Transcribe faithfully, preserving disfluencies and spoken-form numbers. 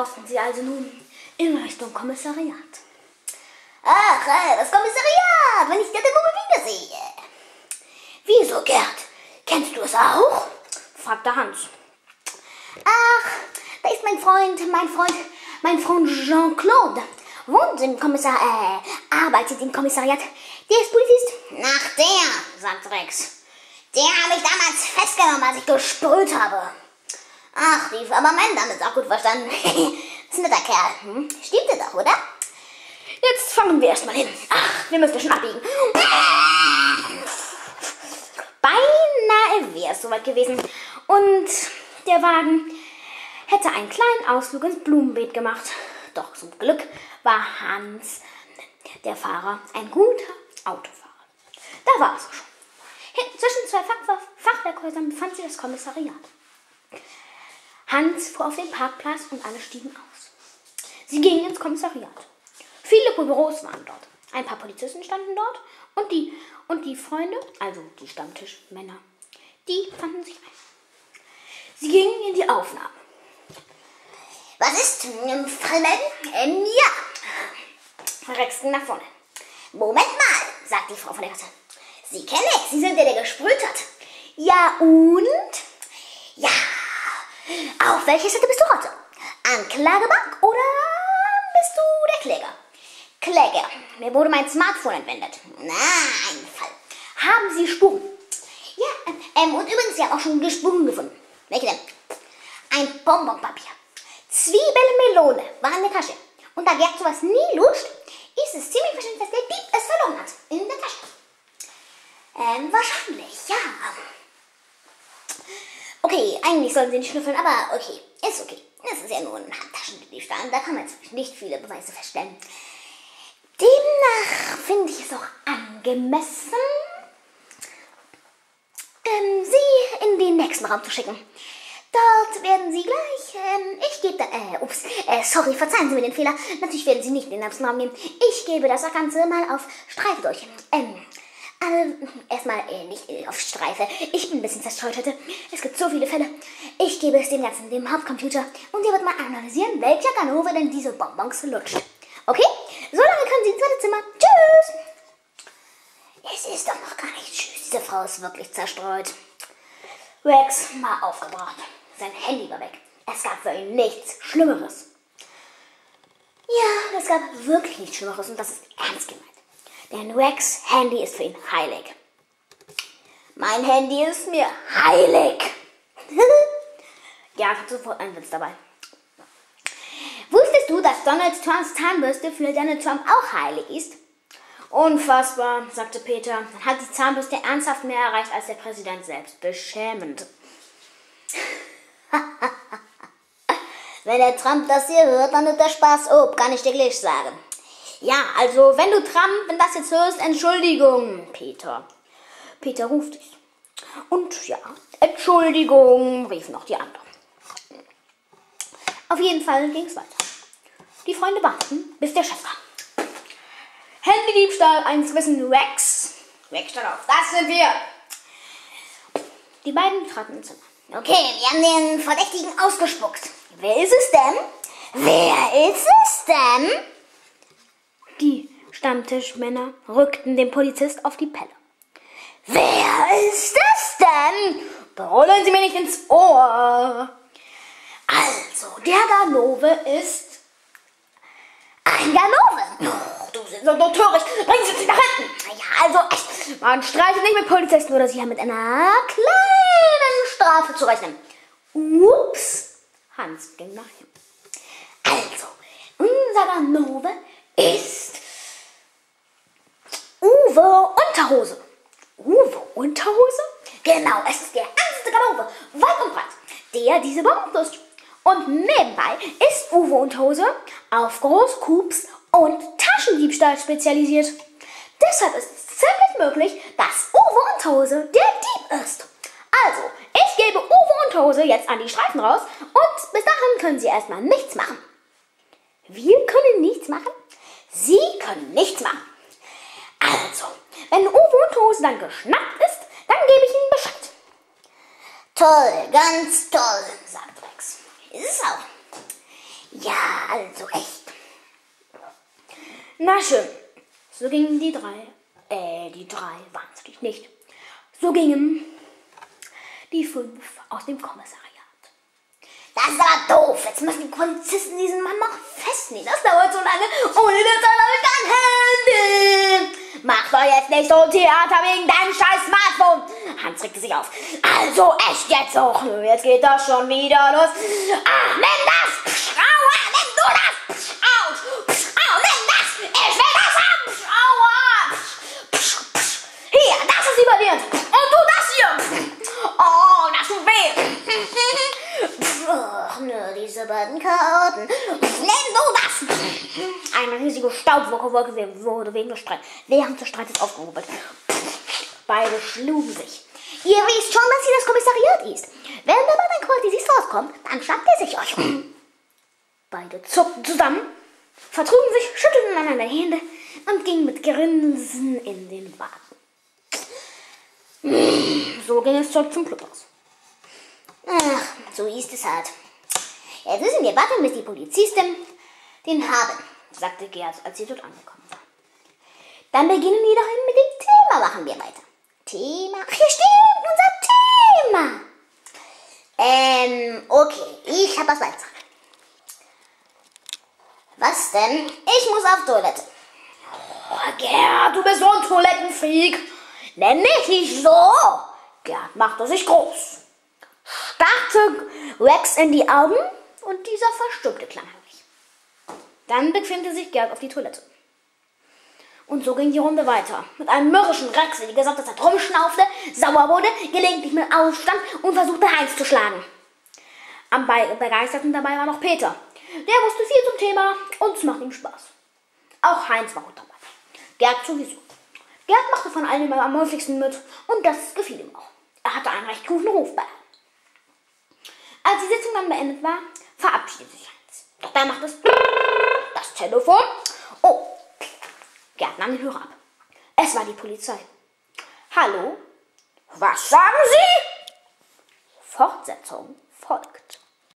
laufen sie also nun in Richtung Kommissariat. Ach, äh, das Kommissariat, wenn ich dir den Bube wiedersehe. Wieso, Gerd? Kennst du es auch? Fragte Hans. Ach, da ist mein Freund, mein Freund, mein Freund Jean-Claude. Wohnt im Kommissar, äh, arbeitet im Kommissariat. Der ist Polizist. Ach, der, sagt Rex. Der habe ich damals festgenommen, als ich gesprüht habe. Ach, rief aber mein Name ist auch gut verstanden. Ist ein netter Kerl. Hm? Stimmte doch, oder? Jetzt fangen wir erstmal hin. Ach, wir müssen schon abbiegen. Beinahe wäre es soweit gewesen. Und der Wagen hätte einen kleinen Ausflug ins Blumenbeet gemacht. Doch zum Glück war Hans, der Fahrer, ein guter Autofahrer. Da war es schon. Hinten zwischen zwei Fach Fachwerkhäusern befand sich das Kommissariat. Hans fuhr auf den Parkplatz und alle stiegen aus. Sie gingen ins Kommissariat. Viele Büros waren dort. Ein paar Polizisten standen dort und die, und die Freunde, also die Stammtischmänner, die fanden sich ein. Sie gingen in die Aufnahme. Was ist? Fall melden? Ähm, ja. Rex ging nach vorne. Moment mal, sagt die Frau von der Kasse. Sie kennen es, Sie sind der, der gesprüht hat. Ja, und? Ja. Auf welche Seite bist du heute? Anklagebank oder bist du der Kläger? Kläger. Mir wurde mein Smartphone entwendet. Na, ein Fall. Haben Sie Spuren? Ja, ähm, und übrigens, Sie haben auch schon Spuren gefunden. Welche denn? Ein Bonbonpapier. Zwiebelmelone war in der Tasche. Und da Gerd sowas nie lutscht, ist es ziemlich wahrscheinlich, dass der Dieb es verloren hat. In der Tasche. Ähm, wahrscheinlich, ja. Okay, eigentlich sollen sie nicht schnüffeln, aber okay, ist okay. Es ist ja nur ein Handtaschendiebstahl, da kann man jetzt nicht viele Beweise feststellen. Demnach finde ich es auch angemessen, ähm, sie in den nächsten Raum zu schicken. Dort werden sie gleich, ähm, ich gebe da, äh, ups, äh, sorry, verzeihen Sie mir den Fehler. Natürlich werden Sie nicht in den nächsten Raum nehmen. Ich gebe das Ganze mal auf Streife durch. Ähm, Also, erstmal äh, nicht äh, auf Streife. Ich bin ein bisschen zerstreut heute. Es gibt so viele Fälle. Ich gebe es dem Ganzen, dem Hauptcomputer, und der wird mal analysieren, welcher Ganove denn diese Bonbons lutscht. Okay? So lange können Sie ins zweite Zimmer. Tschüss! Es ist doch noch gar nicht tschüss. Diese Frau ist wirklich zerstreut. Rex war aufgebracht. Sein Handy war weg. Es gab für ihn nichts Schlimmeres. Ja, es gab wirklich nichts Schlimmeres, und das ist ernst gemeint. Denn Rex' Handy ist für ihn heilig. Mein Handy ist mir heilig. Ja, hat sofort einen Witz dabei. Wusstest du, dass Donald Trumps Zahnbürste für Donald Trump auch heilig ist? Unfassbar, sagte Peter. Dann hat die Zahnbürste ernsthaft mehr erreicht als der Präsident selbst. Beschämend. Wenn der Trump das hier hört, dann wird der Spaß ob, kann ich dir gleich sagen. Ja, also, wenn du Trump, wenn das jetzt hörst, Entschuldigung, Peter. Peter ruft dich. Und ja, Entschuldigung, riefen noch die anderen. Auf jeden Fall ging es weiter. Die Freunde warteten, bis der Chef kam. Handydiebstahl, eins wissen, Rex. Rex stand auf. Das sind wir. Die beiden traten ins Zimmer. Okay, wir haben den Verdächtigen ausgespuckt. Wer ist es denn? Wer ist es denn? Die Stammtischmänner rückten dem Polizist auf die Pelle. Wer ist es denn? Brüllen Sie mir nicht ins Ohr. Also, der Ganove ist ein Ganove. Oh, du sind so töricht. Bringen Sie sich nach hinten. Ja, also, echt, man streitet nicht mit Polizisten, oder Sie haben mit einer kleinen Strafe zu rechnen. Ups. Hans ging nach hinten. Also, unser Ganove ist Uwe Unterhose. Uwe Unterhose? Genau, es ist der ernste Ganove, weit und breit, der diese Bonbons lutscht. Und nebenbei ist Uwe Unterhose auf Großkups und Taschendiebstahl spezialisiert. Deshalb ist es ziemlich möglich, dass Uwe Unterhose der Dieb ist. Also, ich gebe Uwe Unterhose jetzt an die Streifen raus, und bis dahin können Sie erstmal nichts machen. Wir können nichts machen? Sie können nichts machen. Also, wenn Uwe Unterhose dann geschnappt ist, dann gebe ich Ihnen Bescheid. Toll, ganz toll, sagt Rex. Ist es auch. Ja, also echt. Na schön. So gingen die drei, äh, die drei waren es natürlich nicht. So gingen die fünf aus dem Kommissariat. Das ist aber doof. Jetzt müssen die Polizisten diesen Mann noch festnehmen. Das dauert so lange. Ohne das habe ich kein Handy. Mach doch jetzt nicht so ein Theater wegen deinem scheiß Smartphone. Hans regte sich auf. Also echt jetzt auch. Jetzt geht das schon wieder los. Ach, nimm das. Psch, aua, nimm du das. Psch, au, psch, au, nimm das. Ich will das haben. Psch, aua. Psch, psch, psch. Hier, das ist überwirrt. Und du das hier. Oh, das tut weh. Ach, nur diese beiden Karten. Nimm du das. Eine riesige Staubwolke wurde wegen des Streits, während des Streites aufgehobelt. Beide schlugen sich. Ihr wisst schon, dass hier das Kommissariat ist. Wenn aber ein Kortisist rauskommt, dann schnappt er sich euch. Beide zuckten zusammen, vertrugen sich, schüttelten einander die Hände und gingen mit Grinsen in den Wagen. So ging es zurück zum Clubhaus. Ach, so ist es halt. Jetzt müssen wir warten, bis die Polizisten den haben, sagte Gerd, als sie dort angekommen war. Dann beginnen wir doch mit dem Thema, machen wir weiter. Thema, ach ja stimmt, unser Thema. Ähm, okay, ich habe was beizutragen. Was denn? Ich muss auf Toilette. Oh, Gerd, du bist so ein Toilettenfreak. Nenn mich nicht so. Gerd machte sich groß, starrte Rex in die Augen und dieser verstummte klangheimlich. Dann bequemte sich Gerd auf die Toilette. Und so ging die Runde weiter. Mit einem mürrischen Rex, der die gesamte Zeit rumschnaufte, sauer wurde, gelegentlich mit aufstand und versuchte Heinz zu schlagen. Am begeisterten dabei war noch Peter. Der wusste viel zum Thema und es machte ihm Spaß. Auch Heinz war gut dabei. Gerd sowieso. Gerd machte von allen immer am häufigsten mit und das gefiel ihm auch. Er hatte einen recht guten Ruf bei allen. Als die Sitzung dann beendet war, verabschiedete sich Heinz. Doch dann machte es das Telefon. Oh, Gerd nahm den Hörer ab. Es war die Polizei. Hallo? Was sagen Sie? Fortsetzung folgt.